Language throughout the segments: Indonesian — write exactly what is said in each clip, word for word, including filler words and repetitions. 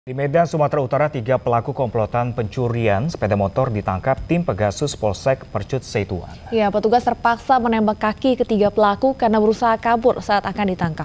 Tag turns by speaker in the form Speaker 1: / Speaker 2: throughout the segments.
Speaker 1: Di Medan, Sumatera Utara, tiga pelaku komplotan pencurian sepeda motor ditangkap tim Pegasus Polsek Percut Seituan.
Speaker 2: Ya, petugas terpaksa menembak kaki ketiga pelaku karena berusaha kabur saat akan ditangkap.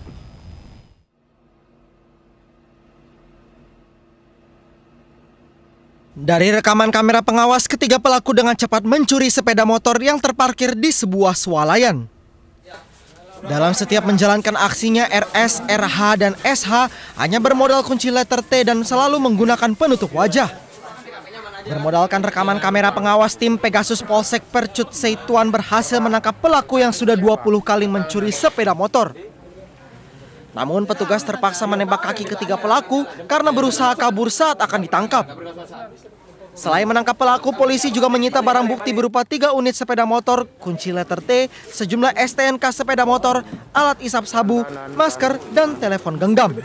Speaker 3: Dari rekaman kamera pengawas, ketiga pelaku dengan cepat mencuri sepeda motor yang terparkir di sebuah swalayan. Dalam setiap menjalankan aksinya, R S, R H, dan S H hanya bermodal kunci letter T dan selalu menggunakan penutup wajah. Bermodalkan rekaman kamera pengawas, tim Pegasus Polsek Percut Seituan berhasil menangkap pelaku yang sudah dua puluh kali mencuri sepeda motor. Namun petugas terpaksa menembak kaki ketiga pelaku karena berusaha kabur saat akan ditangkap. Selain menangkap pelaku, polisi juga menyita barang bukti berupa tiga unit sepeda motor, kunci letter T, sejumlah S T N K sepeda motor, alat isap sabu, masker, dan telepon genggam.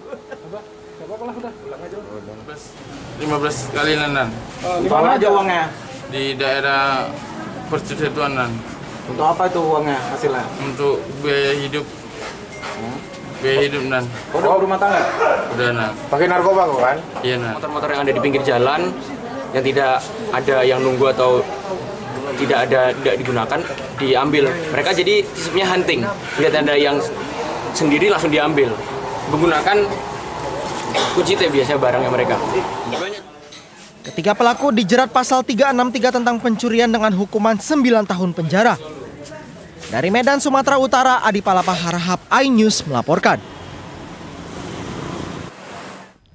Speaker 4: lima belas kali nan.
Speaker 5: Di mana aja uangnya?
Speaker 4: Di daerah Percut Seituan nan.
Speaker 5: Untuk apa itu uangnya hasilnya?
Speaker 4: Untuk biaya hidup. Biaya hidup nan.
Speaker 5: Oh, udah rumah tangga?
Speaker 4: Udah nan.
Speaker 5: Pakai narkoba kok kan?
Speaker 4: Iya nan.
Speaker 6: Motor-motor yang ada di pinggir jalan yang tidak ada yang nunggu atau tidak ada tidak digunakan diambil. Mereka jadi sistemnya hunting. Lihat ada yang sendiri langsung diambil. Menggunakan kunci T biasanya barangnya mereka.
Speaker 3: Ketiga pelaku dijerat pasal tiga enam tiga tentang pencurian dengan hukuman sembilan tahun penjara. Dari Medan, Sumatera Utara, Adi Palapa Harahap, iNews melaporkan.